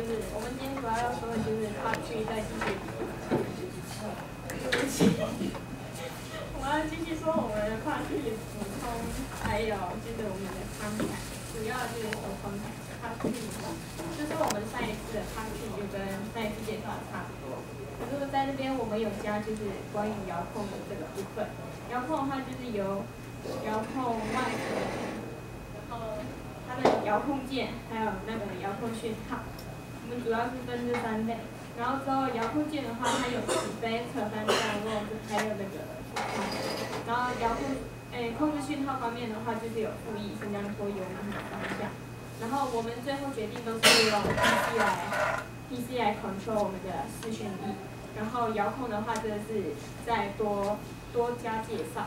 就是我们今天主要说的就是 Part 3在机械理论。我们要继续说我们的 Part 3的补充，还有就是我们的context，主要就是说 context。Part 3就是我们上一次的 Part 3就跟上一次介绍的差不多，可是在这边我们有加就是关于遥控的这个部分。遥控的话就是由遥控外壳，然后它的遥控键，还有那个遥控讯号，我们主要是分这3类。然后之后遥控键的话，它有起飞、侧翻、降落，还有那个然后遥控控制讯号方面的话，就是有副翼、升降拖、油门和方向。然后我们最后决定都是用 PC 来 control 我们的视讯翼。然后遥控的话，这个是再多加介绍。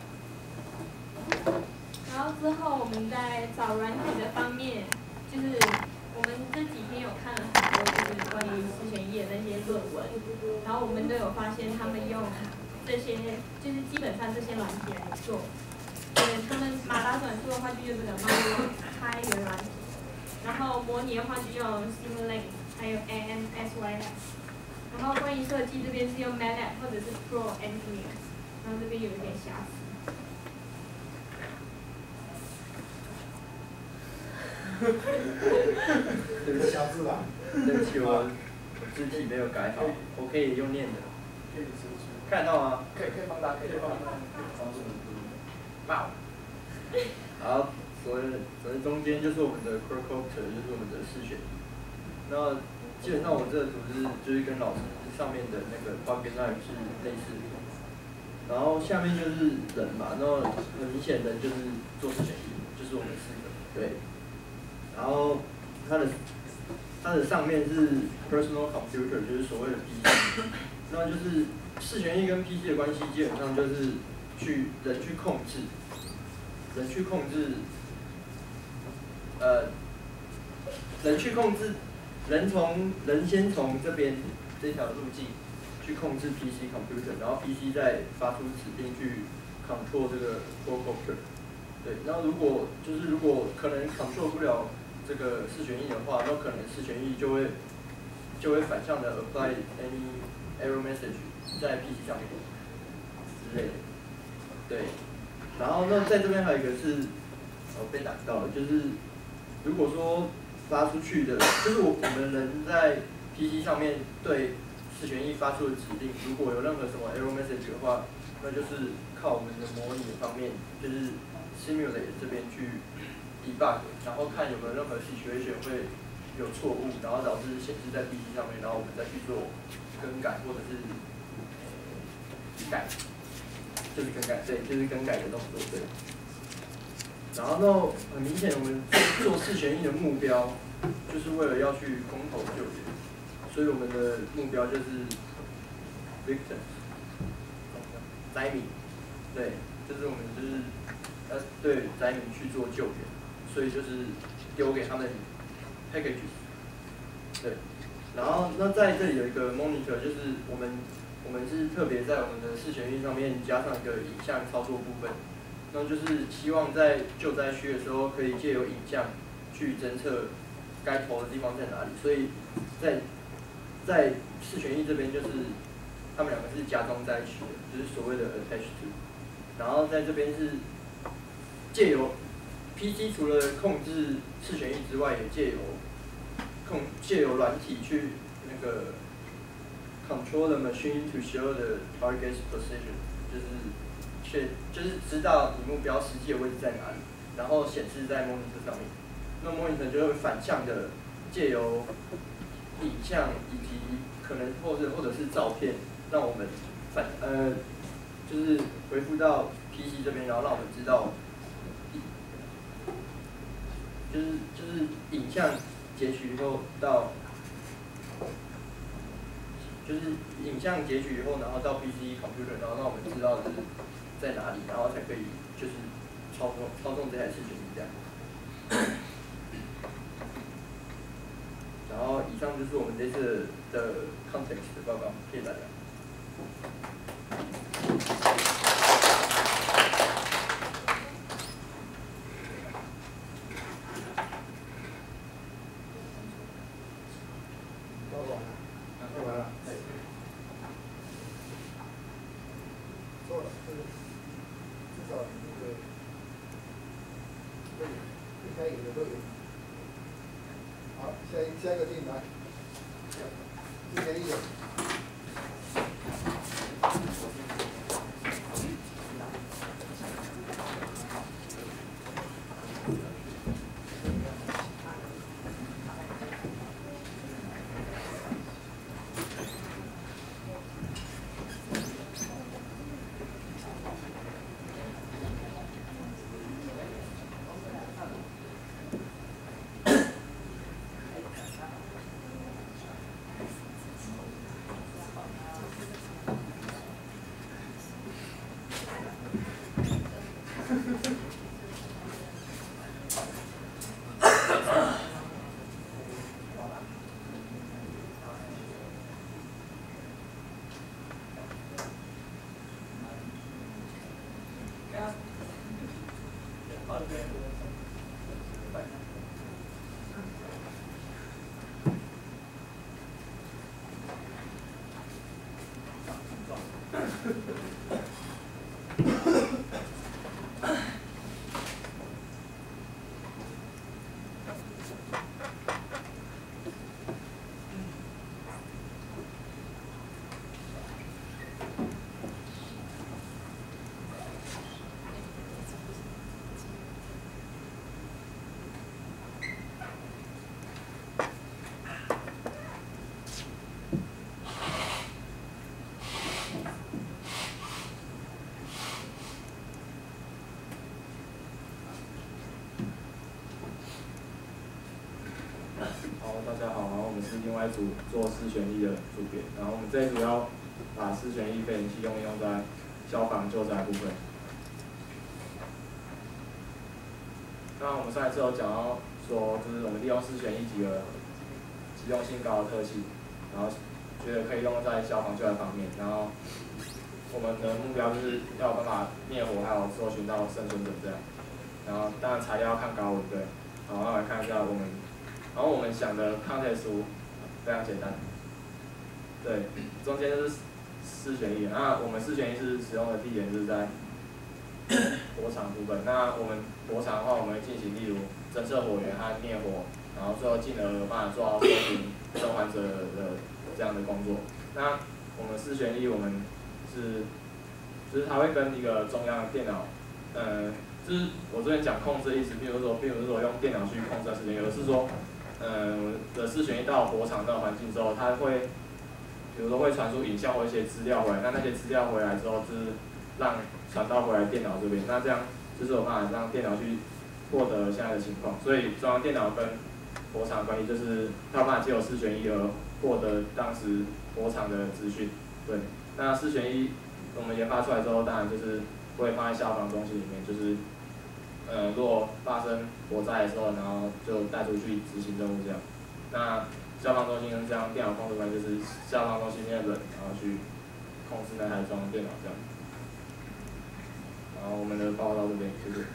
然后之后我们在找软体的方面，就是我们这几天有看了很多就是关于视讯翼的那些论文，然后我们都有发现他们用这些就是基本上这些软体来做。他们马达转速的话就用这个 Mario 开源软体，然后模拟的话就用 Simulink， 还有 ANSYS。然后关于设计这边是用 MATLAB 或者是 Pro Engineer， 然后这边有一点瑕疵。 对不起，瑕疵吧？ 对不起，我字体没有改好，我可以用念的。看得到吗？ 可以放大，可以放大。 哇！好，所以中间就是我们的 quadcopter， 就是我们的视选翼。那基本上我这个图就是跟老师上面的那个 Pocket Knife 是类似的。然后下面就是人嘛，那很明显人就是做视选翼，就是我们4个，对。然后它的上面是 personal computer， 就是所谓的 PC， 那就是视选翼跟 PC 的关系基本上就是人去控制，人先从这边这条路径去控制 PC computer， 然后 PC 再发出指令去 control 这个 quadcopter。对，然后如果可能 control 不了这个视选翼的话，那可能视选翼就会反向的 apply any error message 在 PC 上面之类的。对，然后那在这边还有一个是被打到了，就是如果说发出去的，就是我们人在 PC 上面对视选翼发出的指令，如果有任何什么 error message 的话，那就是靠我们的模拟方面，就是 simulate 这边去 debug， 然后看有没有任何 situation 会有错误，然后导致显示在 PC 上面，然后我们再去做更改或者是改，就是更改，对，就是更改的动作，对。然后呢，很明显我们做视选翼的目标，就是为了要去空投救援，所以我们的目标就是 victim， 灾民，对，就是我们就是要对灾民去做救援，所以就是丢给他们 packages， 对。然后那在这里有一个 monitor， 就是我们是特别在我们的视选翼上面加上一个影像操作部分。那就是希望在救灾区的时候，可以借由影像去侦测该投的地方在哪里。所以在视选翼这边，就是他们2个是加装在一起的，就是所谓的 attached to。然后在这边是借由 PC 除了控制视选翼之外，也借由软体去那个 control the machine to show the target's position， 就是知道你目标实际的位置在哪里，然后显示在 monitor 上面。那 monitor 就会反向的借由影像以及可能或者是照片，让我们就是回复到 PC 这边，然后让我们知道，就是影像截取以后到，就是影像截取以后，然后到 PC computer， 然后让我们知道就是在哪里，然后才可以就是操纵这台视选翼这样。然后以上就是我们这次的 context 的报告，谢谢大家。 好，下一个进来。之前有。 大家好，然后我们是另外一组做四旋翼的组别，然后我们这一组要把四旋翼飞行器用在消防救灾部分。那我们上一次有讲到说，就是我们利用四旋翼几个机动性高的特性，然后觉得可以用在消防救灾方面，然后我们的目标就是要有办法灭火，还有搜寻到生存者这样。然后当然材料要看高温，对。好，那来看一下我们。然后我们想的抗铁书非常简单，对，中间就是四旋翼。那我们四旋翼是使用的地点是在火场部分。那我们火场的话，我们会进行例如侦测火源和灭火，然后最后进而有办法做到搜寻生还者的这样的工作。那我们四旋翼我们就是它会跟一个中央电脑，就是我这边讲控制的意思，并不是说用电脑去控制四旋翼，而是说。的四旋翼到火场这个环境之后，它会，比如说会传输影像或一些资料回来，那些资料回来之后，就是让传到回来电脑这边，那这样就是有办法让电脑去获得现在的情况。所以中央电脑跟火场的关系就是它有办法借由四旋翼而获得当时火场的资讯。对，那四旋翼我们研发出来之后，当然就是会放在消防中心里面，就是。如果发生火灾的时候，然后就带出去执行任务这样。那消防中心这样电脑控制关就是消防中心那边的人，然后去控制那台中央电脑这样。然后我们的报告到这边，谢谢。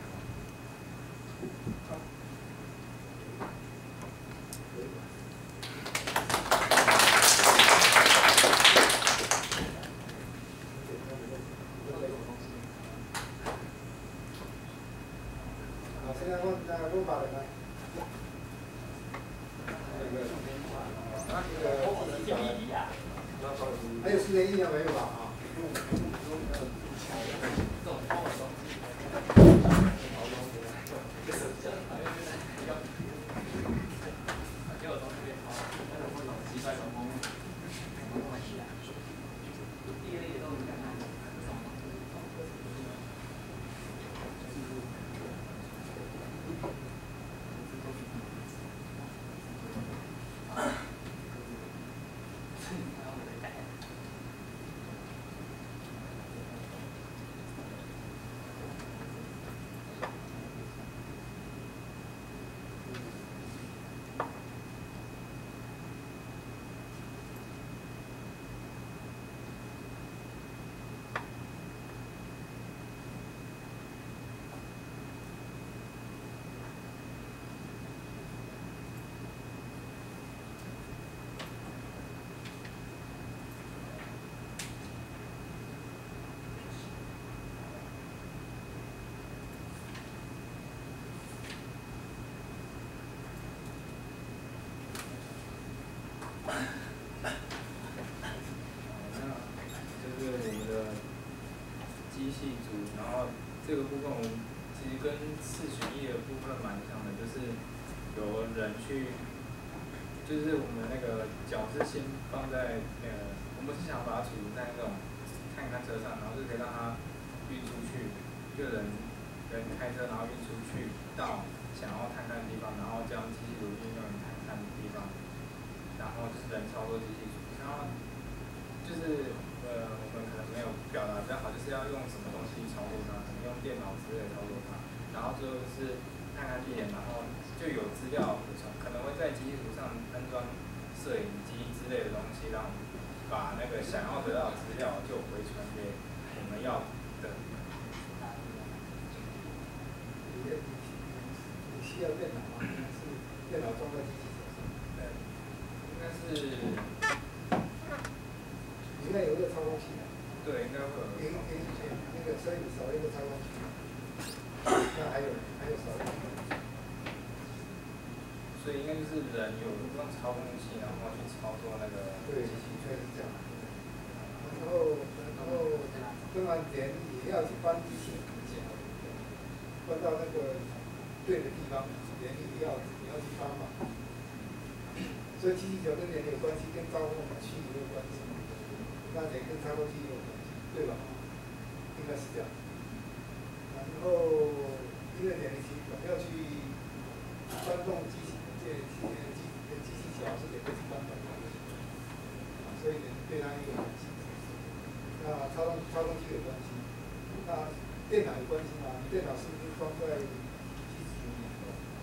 还有四旋翼了没有吧？啊。 人去，就是我们那个脚是先放在我们是想把它储存在那种探勘车上，然后就可以让它运出去，就人开车然后运出去到想要探勘的地方，然后将机器组运用于探勘的地方，然后就是人操作机器组，然后就是我们可能没有表达比较好，就是要用什么东西操作它，可能用电脑之类的操作它，然后最后就是探勘地点，然后就有资料补充，可能会在机器图上安装摄影机之类的东西，让把那个想要得到的资料就回传给我们要的。 你需要电脑吗？是电脑装在机器上？ 应该是。 应该有一个操控器的。 对，应该会有。 那个，所以你少一个操控器。那还有少一个。 所以应该就是人有用操控器，然后去操作那个机器。 对，是这样。然后，当然人也要去搬机器，搬到那个对的地方，人也要去搬嘛。所以机器球跟人有关系，跟操控器也有关系，那人跟操控器也有关系，对吧？应该是这样。然后，因为人要去搬动机器桥是人去搬动的，所以人对它也有关系。那操纵器有关系，那电脑有关系吗？电脑是不是装在机子里面？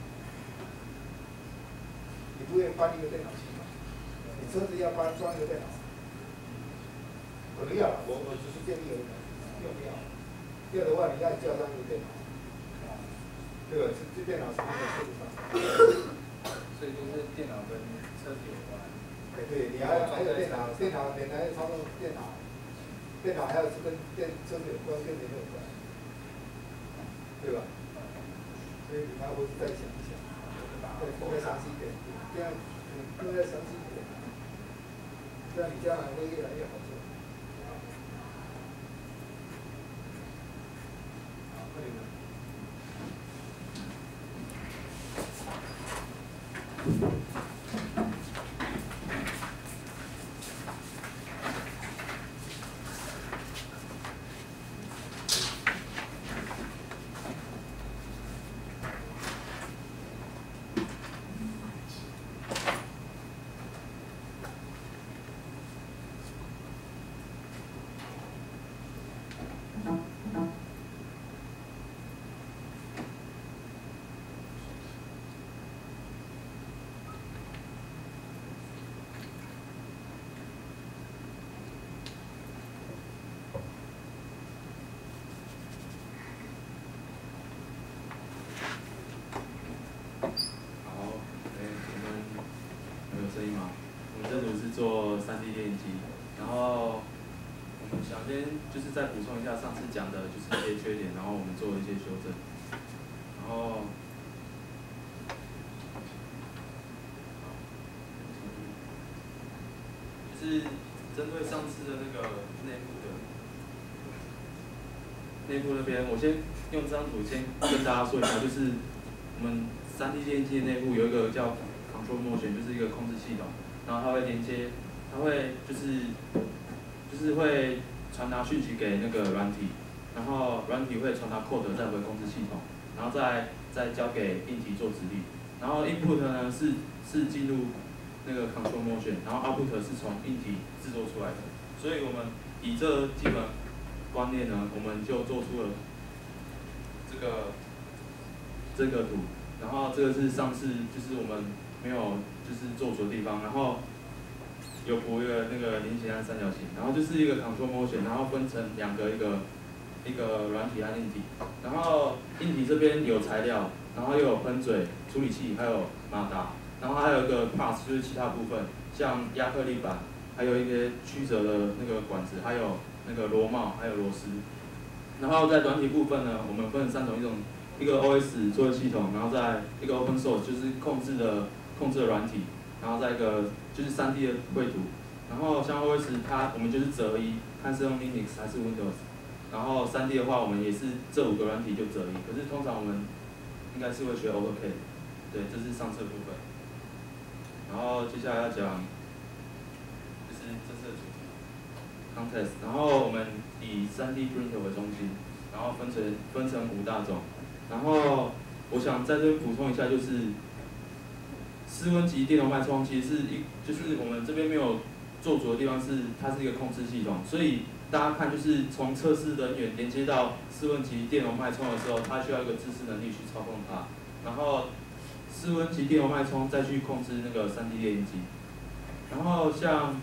你不会搬一个电脑去吗？你车子要装一个电脑，可能要，我只是建议而已，要不要？要的话，你要叫上一个电脑，对吧？这电脑是放在车子上， 所以就是电脑跟车子有关。 对，你还有电脑你还要操作电脑。电脑还有是跟车子有关，跟人有关，对吧？所以你还回去再想一想，再详细一点，这样更加详细一点，这样你将来会越来越好做。好，快点。 做3D 电机，然后我们想先就是再补充一下上次讲的，就是一些缺点，然后我们做一些修正，然后就是针对上次的那个内部那边，我先用这张图先跟大家说一下，就是我们3D 电机的内部有一个叫 Control Motion， 就是一个控制系统。然后它会连接，它会就是会传达讯息给那个软体，然后软体会传达 code 再回控制系统，然后再交给硬体做指令。然后 input 呢是进入那个 control motion， 然后 output 是从硬体制作出来的。所以我们以这基本观念呢，我们就做出了这个图。然后这个是上次就是我们没有就是做出的地方，然后有铺一个那个菱形和三角形，然后就是一个 control motion， 然后分成两个，一个软体和硬体，然后硬体这边有材料，然后又有喷嘴、处理器，还有马达，然后还有一个 parts 就是其他部分，像亚克力板，还有一些曲折的那个管子，还有那个螺帽，还有螺丝。然后在软体部分呢，我们分3种，一个 OS 作业系统，然后再一个 Open Source 就是控制的软体，然后再一个就是3D 的绘图。然后像 OS 我们就是择一，看是用 Linux 还是 Windows。然后3D 的话，我们也是这5个软体就择一。可是通常我们应该是会学 AutoCAD。 对，这是上册部分。然后接下来要讲，就是这次的主题 ，context。然后我们以 3D printer 为中心，然后分成5大种。然后我想在这边补充一下，就是室温级电容脉冲其实就是我们这边没有做足的地方是它是一个控制系统，所以大家看就是从测试人员连接到室温级电容脉冲的时候，它需要一个自适能力去操控它，然后室温级电容脉冲再去控制那个3D 列印机。然后像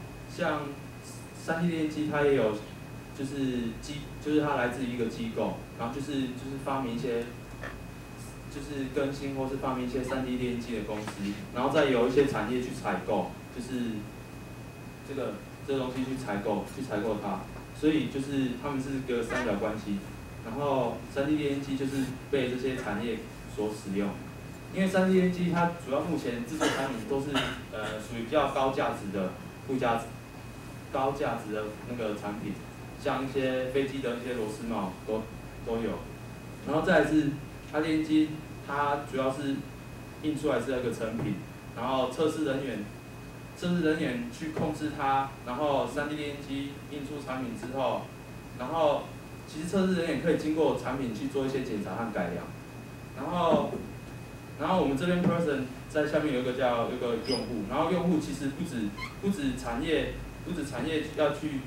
3D 列印机它也有就是它来自于一个机构，然后就是发明一些。就是更新或是发明一些3D 列印机的公司，然后再由一些产业去采购，就是这个东西去采购它，所以就是他们是个三角关系。然后3D 列印机就是被这些产业所使用，因为3D 列印机它主要目前制作产品都是属于比较高价值的高价值的那个产品，像一些飞机的一些螺丝帽都有，然后再来是。它列印机，它主要是印出来是那个成品，然后测试人员去控制它，然后3D 列印机印出产品之后，然后其实测试人员可以经过产品去做一些检查和改良，然后我们这边 person 在下面有一个用户，然后用户其实不止产业要去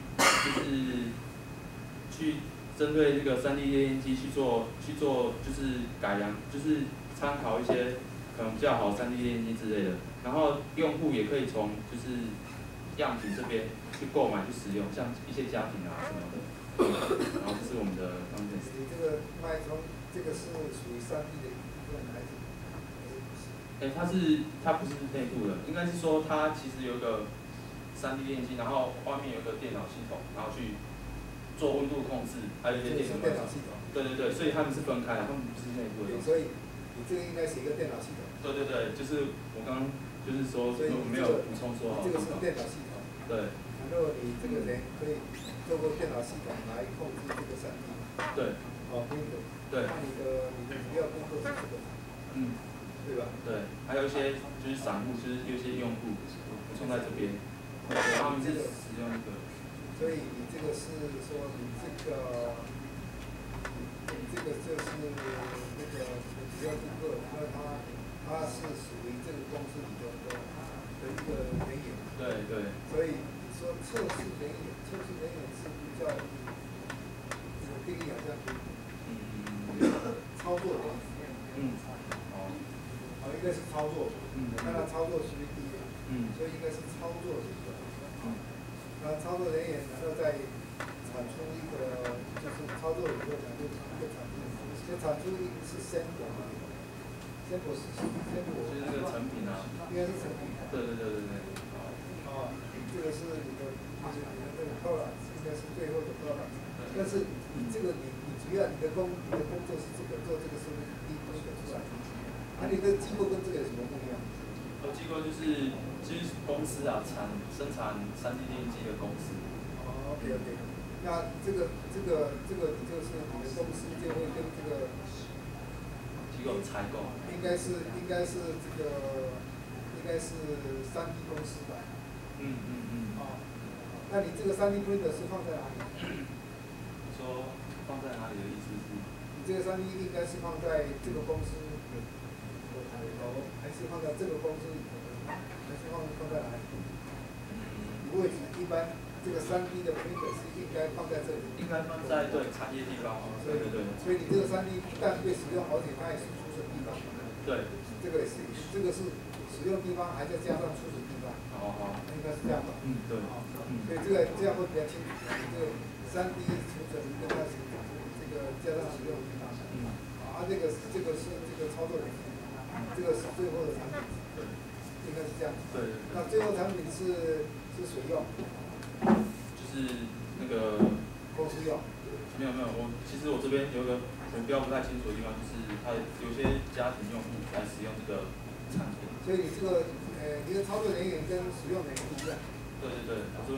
去针对这个3D 列印机去做就是改良，就是参考一些可能比较好3D 列印机之类的，然后用户也可以从就是样品这边去购买去使用，像一些家庭啊什么的。然后这是我们的方面。 你这个脉冲，这个是属于3D 的一部分还是？ 它不是内部的，应该是说它其实有一个3D 列印机，然后外面有一个电脑系统，然后去。做温度控制，还有一些电脑系统。 对，所以他们是分开的，他们不是内部的。 所以你这个应该是一个电脑系统。 对，就是我刚刚就是说我没有补充说好。 这个是电脑系统。 对。 然后你这个人可以透过电脑系统来控制这个3D。 对。对。 那你的主要工作是这个。对吧？ 对，还有一些就是散户，就是有些用户补充在这边，他们是使用一个。 所以你这个是说你这个就是那个主要顾客，因为他是属于这个公司里头的一个人员。 对。 所以你说测试人员是比较定义好像操作人员。应该是操作。那他操作属于第一。所以应该是操作人员。那操作人员然后再产出一个，就是操作以后产出一个产品，这产出一个是sample 是就是那个成品啊。 应该是成品。 对。 这个是你的那个 product， 应该是最后的 product。但是你这个你主要你的工作是这个做这个是第一个出来。你的机构跟这个有什么不一样？ 机构就是公司啊，生产3D 列印机的公司。 OK。那这个你就是你的公司就会跟这个机构采购。 应该是这个3D 公司吧。那你这个3D printer 是放在哪里？ 说放在哪里的意思是？ 你这个3D 应该是放在这个公司里头，还是放在这个公司里头？还是放在哪里？位置一般这个3D 的 printer 是应该放在这里。 应该放在产业地方。对。 所以你这个3D 不但被使用，而且它也是储存地方。 对。 这个是使用地方，还再加上储存地方。应该是这样吧。 对。 所以这样会比较清楚。这个3D 储存跟它这个加上使用地方。这个是这个操作人员，这个是最后的产品。应该是这样。 对。 那最后产品是谁用？ 就是那个公司用。 没有，其实我这边有一个我标不太清楚的地方，就是它有些家庭用户来使用这个产品。 所以你这个你的操作人员跟使用人员不一样。 对，我这边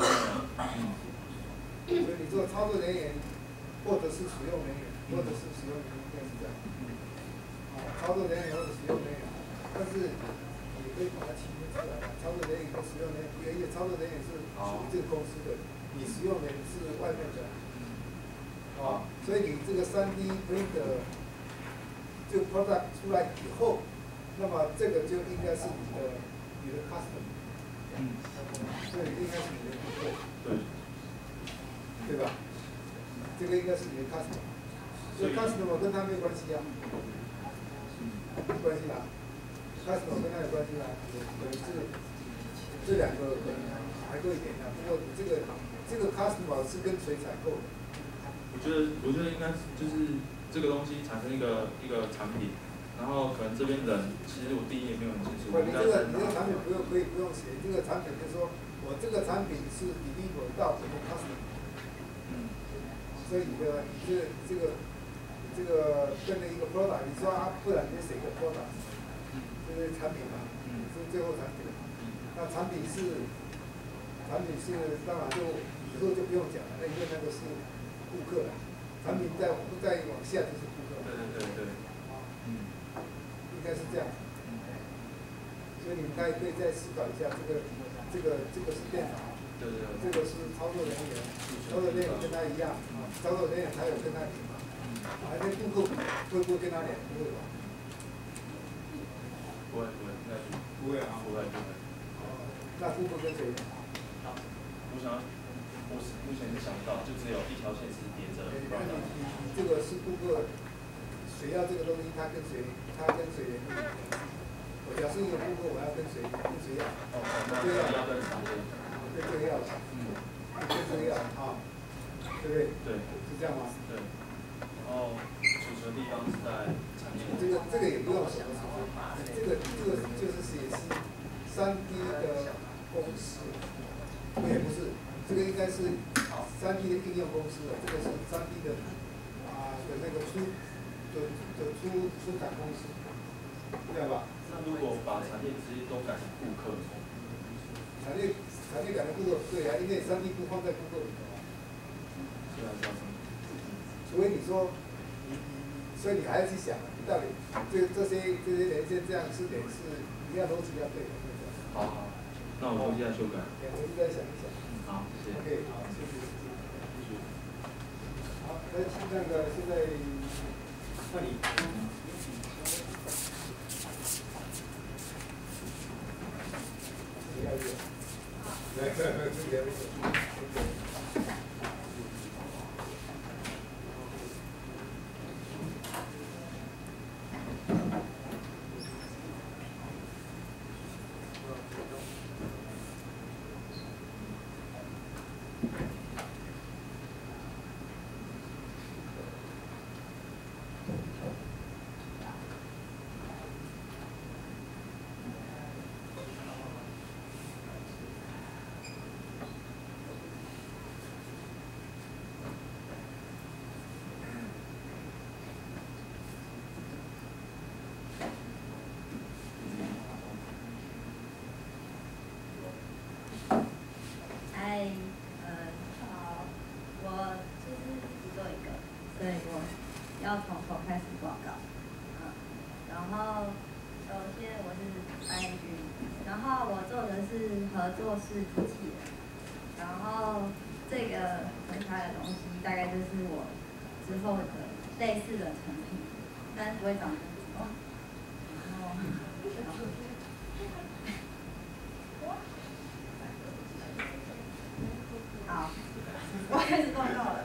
所以你做操作人员，或者是使用人员，或者是使用人员，应该是这样。操作人员或者使用人员， 但是也可以把它区分出来。操作人员跟使用人员，因为操作人员是属于这个公司的，你使用人是外面的。所以你这个3D printer 这个 product 出来以后，那么这个就应该是你的 customer。所以应该是你的顾客。对吧？这个应该是你的 customer。所以 customer 跟他没有关系啊。没关系啦。customer 跟他有关系啦，可能是这两个可能还多一点啊。不过你这个 customer 是跟谁采购的？ 我觉得应该就是这个东西产生一个产品，然后可能这边人其实我第一也没有很清楚。 你这个产品可以不用写，这个产品就是说我这个产品是 deliver 到我的 customer。所以你这个跟了一个 product， 你说不然你写个 product， 就是产品嘛，是最后产品。那产品是当然就以后就不用讲了，因为那个是顾客了。产品再往下就是顾客。 对。 应该是这样。所以你们可以再思考一下，这个是电脑。这个是操作人员，操作人员跟他一样，操作人员还有跟他联嘛，还跟顾客会不会跟他联？不会吧？ 不会， 不会啊。 不会。 那顾客跟谁联？ 我目前是想不到，就只有一条线是连着。 你这个是顾客，谁要这个东西，他跟谁联络？我假设一个顾客，我要跟谁要？ 那要跟厂家。 对这个要，跟这个要啊，对不对？ 对， 是这样吗？ 对。然后储存地方是在产业。 这个也不用什么，这个就是写是3D 的公司，也不是，这个应该是3D 的应用公司了，这个是3D 的的那个出产公司，对吧？ 那如果把产业直接都改成顾客， 产业改成顾客对啊，因为3D 不放在顾客里头啊。 是啊， 除非你说所以你还要去想，你到底这些连线这样是你要逻辑要对的。 好，那我回家修改。 我应该想一想。 好，谢谢。 OK， 好，谢谢。好，那个现在换你。 要从头开始报告，然后首先我是白云，然后我做的是合作式机器人，然后这个分开的东西大概就是我之后的类似的成品，但是不会长得很高，好，我开始报告了。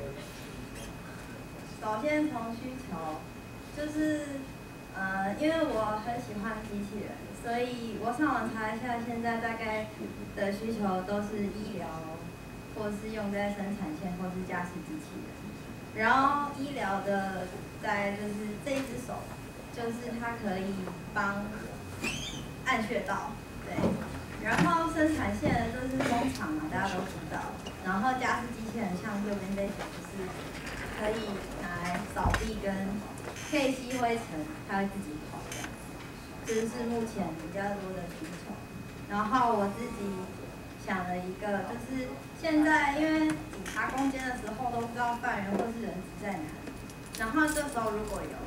首先从需求，就是因为我很喜欢机器人，所以我上网查一下，现在大概的需求都是医疗，或是用在生产线，或是驾驶机器人。然后医疗的，再就是这一只手，就是它可以帮按穴道，对。然后生产线就是工厂嘛，大家都知道。然后驾驶机器人像右边这种，就是可以拿来扫地跟可以吸灰尘，它会自己跑这样。这是目前比较多的需求。然后我自己想了一个，就是现在因为警察攻坚的时候都不知道犯人或是人质在哪里，然后这时候如果有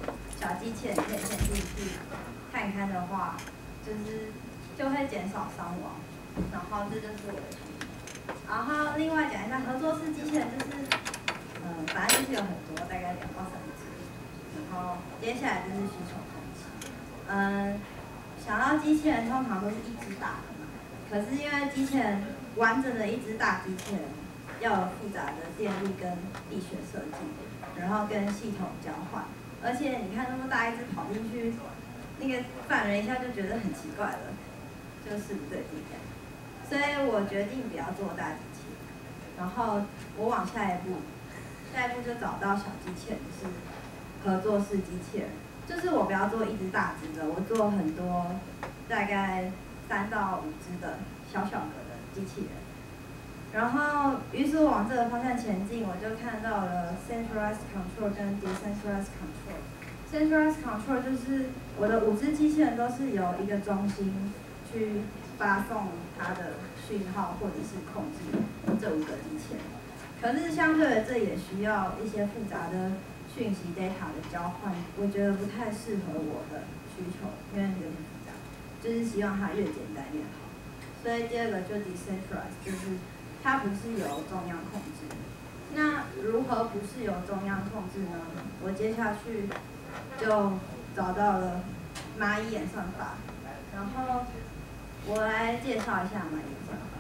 小机器人可以先进去看看的话，就会减少伤亡。然后这就是我的提议。然后另外讲一下合作式机器人，反正就是有很多，大概2到3只。然后接下来就是需求分析。想到机器人通常都是一只大的嘛，可是因为机器人完整的一只大机器人，要有复杂的电路跟力学设计，然后跟系统交换，而且你看那么大一只跑进去，那个犯人一下就觉得很奇怪了，就是不对劲感。所以我决定不要做大机器人，然后我往下一步就找到小机器人，是合作式机器人，就是我不要做一只大只的，我做很多大概3到5只的小个的机器人。然后，于是我往这个方向前进，我就看到了 centralized control 跟 decentralized control。centralized control 就是我的5只机器人都是由一个中心去发送它的讯号或者是控制这5个机器人。可是相对的，这也需要一些复杂的讯息 data 的交换，我觉得不太适合我的需求，因为有点复杂，就是希望它越简单越好。所以第2个就 decentralized， 就是它不是由中央控制。那如何不是由中央控制呢？我接下去就找到了蚂蚁演算法，然后我来介绍一下蚂蚁演算法。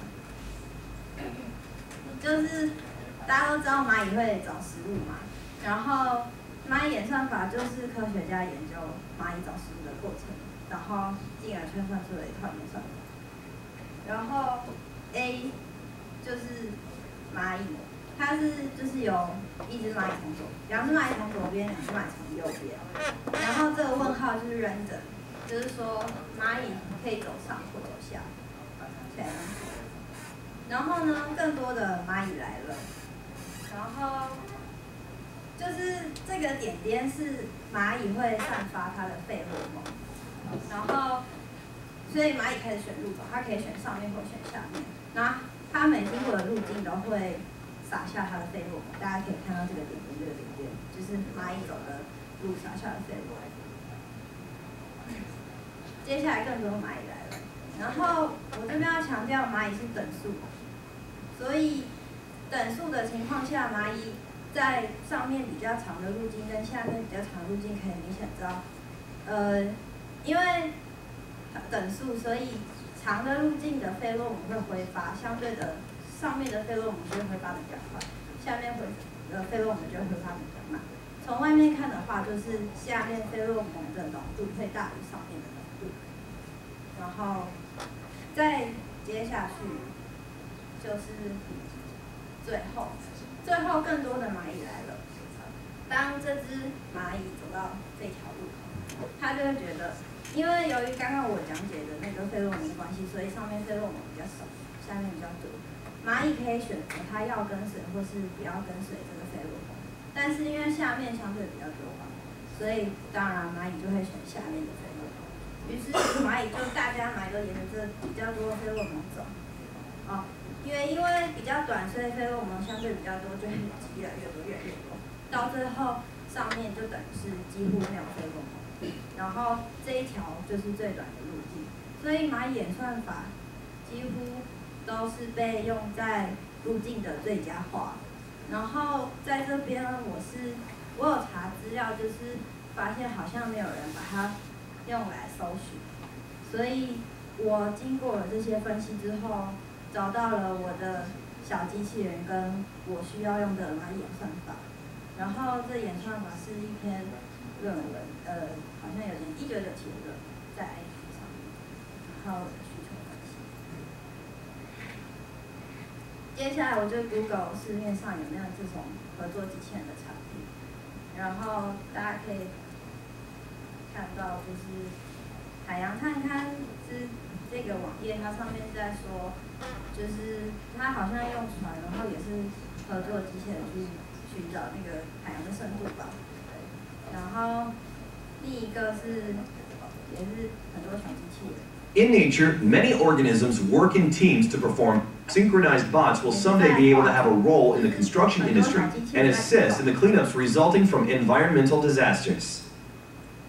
就是大家都知道蚂蚁会找食物嘛，然后蚂蚁演算法就是科学家研究蚂蚁找食物的过程，然后进而推算出了一套演算法。然后 A 就是蚂蚁，它就是有一只蚂蚁从2只蚂蚁从左边，2只蚂蚁从右边。然后这个问号就是 random， 就是说蚂蚁可以走上或走下。OK。然后呢，更多的蚂蚁来了，然后就是这个点点是蚂蚁会散发它的费洛蒙，然后所以蚂蚁开始选路走，它可以选上面或选下面。那它每经过的路径都会撒下它的费洛蒙，大家可以看到这个点点，这个点点就是蚂蚁走的路撒下的费洛蒙。接下来更多蚂蚁来了，然后我这边要强调蚂蚁是等速，所以等速的情况下，蚂蚁在上面比较长的路径跟下面比较长的路径可以明显知道，因为等速，所以长的路径的费洛蒙会挥发，相对的上面的费洛蒙就会挥发的比较快，下面费洛蒙就会挥发的比较慢。从外面看的话，就是下面费洛蒙的浓度会大于上面的浓度，然后再接下去就是最后更多的蚂蚁来了。当这只蚂蚁走到这条路口，它就会觉得，因为由于刚刚我讲解的那个费洛蒙的关系，所以上面费洛蒙比较少，下面比较多。蚂蚁可以选择它要跟随或是不要跟随这个费洛蒙，但是因为下面相对比较多嘛，所以当然蚂蚁就会选下面的费洛蒙。于是大家蚂蚁都沿着这比较多的费洛蒙走，因为比较短，所以费洛蒙相对比较多，就会越来越多，到最后上面就等于是几乎没有费洛蒙，然后这一条就是最短的路径，所以蚂蚁演算法几乎都是被用在路径的最佳化。然后在这边我有查资料，就是发现好像没有人把它用来搜寻，所以我经过了这些分析之后，找到了我的小机器人跟我需要用的蚂蚁演算法。然后这演算法是一篇论文，好像有点1997的论文，在 IT 上面，然后我的需求分析。接下来我就 Google 市面上有没有这种合作机器人的产品，然后大家可以看到就是海洋探勘这个网页，它上面在说，就是它好像用船，然后也是合作机器人去寻找那个海洋的深度吧。然后另一个也是很多小机器人。 In nature, many organisms work in teams to perform. Synchronized bots will someday be able to have a role in the construction industry and assist in the cleanups resulting from environmental disasters.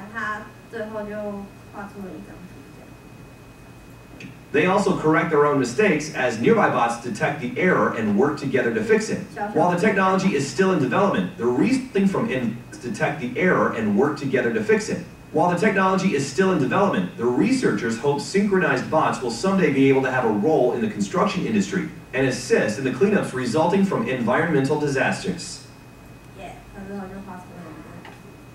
他最后就画出了一张图这样。 They also correct their own mistakes as nearby bots detect the error and work together to fix it. While the technology is still in development, the resulting from detect the error and work together to fix it. While the technology is still in development, the researchers hope synchronized bots will someday be able to have a role in the construction industry and assist in the cleanups resulting from environmental disasters. 他之后就画出了一个，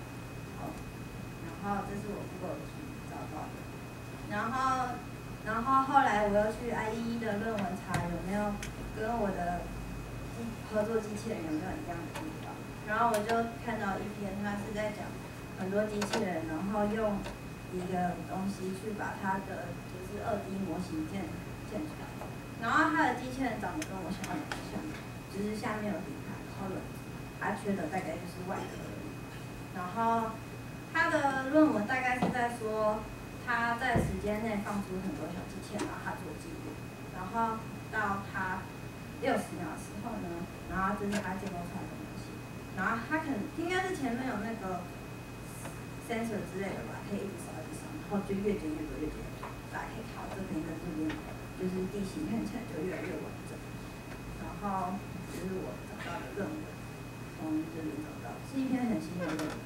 然后这是我 Google 找到的，然后后来我又去 IEEE 的论文查有没有跟我的合作机器人有没有一样的地方，然后我就看到一篇，它是在讲很多机器人，然后用一个东西去把它的就是2D 模型建出来，然后它的机器人长得跟我想象的像，就是下面有底盘，然后轮子，它缺的大概就是外壳而已。然后它的论文大概是在说，它在时间内放出很多小机器人，然后它做记录，然后到它60秒的时候呢，然后这是它建构出来的东西，然后它可能应该是前面有那个 sensor 之类的吧，可以一直扫一直扫，然后就越剪越多越剪越多，大家可以看到这边跟这边，就是地形看起来就越来越完整。然后这是我找到的论文，从这里找到，是一篇很新的论文。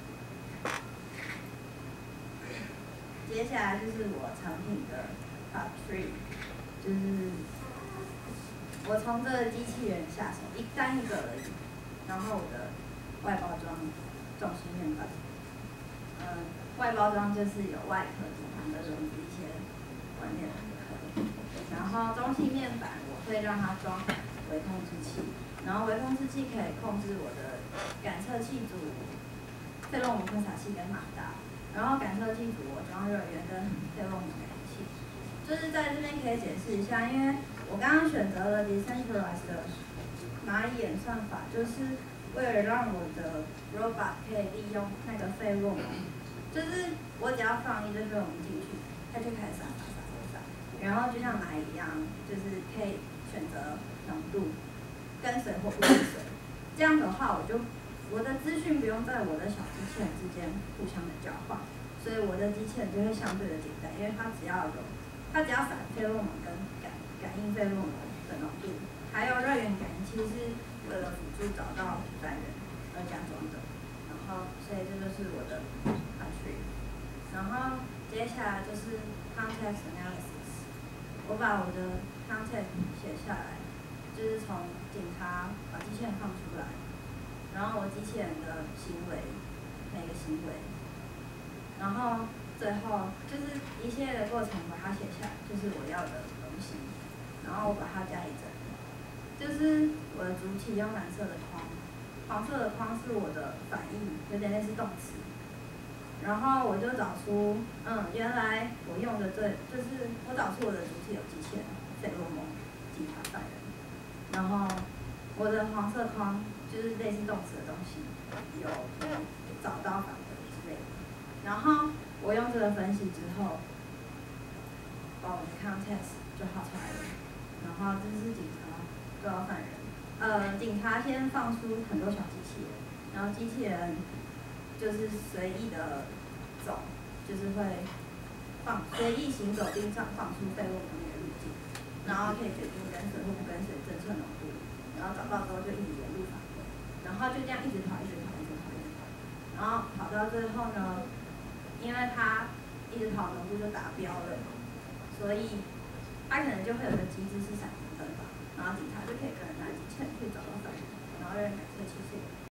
接下来就是我产品的 Part 3，就是我从这个机器人下手，单一个而已。然后我的外包装重心面板，外包装就是有外壳、底盘的轮子一些关键的壳。然后中性面板我会让它装微控制器，然后微控制器可以控制我的感测器组、费洛蒙喷洒器跟马达。然后感测器组我装热源跟费洛蒙感应器，就是在这边可以解释一下，因为我刚刚选择了 decentralized 的蚂蚁演算法，就是为了让我的 robot 可以利用那个费洛蒙，就是我只要放一堆费洛蒙进去，它就开始撒，然后就像蚂蚁一样，就是可以选择浓度，跟随或不跟随。这样的话，我的资讯不用在我的小机器人之间互相的交换，所以我的机器人就会相对的简单，因为它只要撒费洛蒙跟感应费洛蒙的浓度，还有热源感应器是为了辅助找到犯人而加装的。然后，所以这就是我的 Part 3。然后接下来就是 context analysis， 我把我的 context 写下来，就是从警察把机器人放出来。然后我机器人的行为，每个行为，然后最后就是一系列的过程把它写下来，就是我要的东西，然后我把它加以整理。就是我的主体用蓝色的框，黄色的框是我的反应，有点类似动词。然后我就找出，原来我用的就是我找出我的主体有机器人、费洛蒙、警察、犯人，然后我的黄色框。就是类似动词的东西，有找到返回之类的。然后我用这个分析之后，把我的 context 就画出来了。然后这是警察抓到犯人，警察先放出很多小机器人，然后机器人就是随意的走，就是会随意行走并放出费洛蒙的路径，然后可以决定跟随或不跟随侦测浓度，然后找到之后就一直沿路返回。然后就这样一直跑，然后跑到最后呢，因为它一直跑浓度就达标了，所以它可能就会有个机制是闪停分法，然后警察就可以跟人拿机器人去找到犯人，然后让感测器是